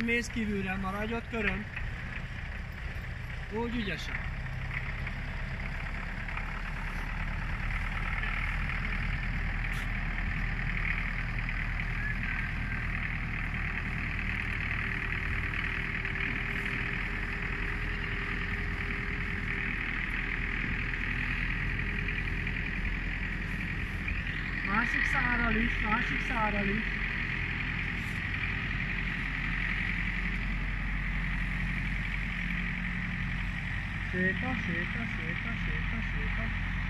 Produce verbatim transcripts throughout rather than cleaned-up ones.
Nem mész kívülre, maradj ott körön. Úgy ügyesen. Másik szárral is, másik szárral is. Séta, séta, séta, séta, séta.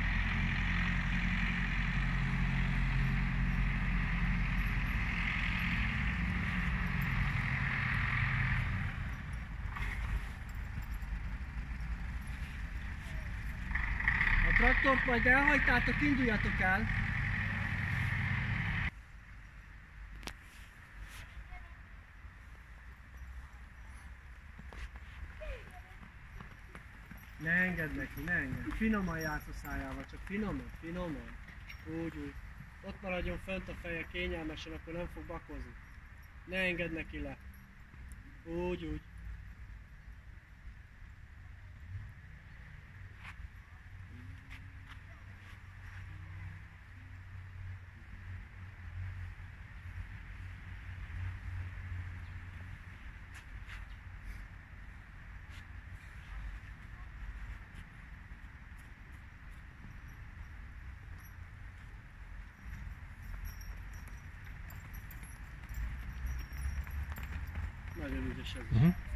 A traktort majd elhagytátok, induljatok el. Ne engedd neki, ne engedd. Finoman jársz a szájával, csak finoman, finoman. Úgy, úgy. Ott maradjon fönt a feje kényelmesen, akkor nem fog bakozni. Ne engedd neki le. Úgy, úgy. Nagyon ügyes ez. Uh-huh.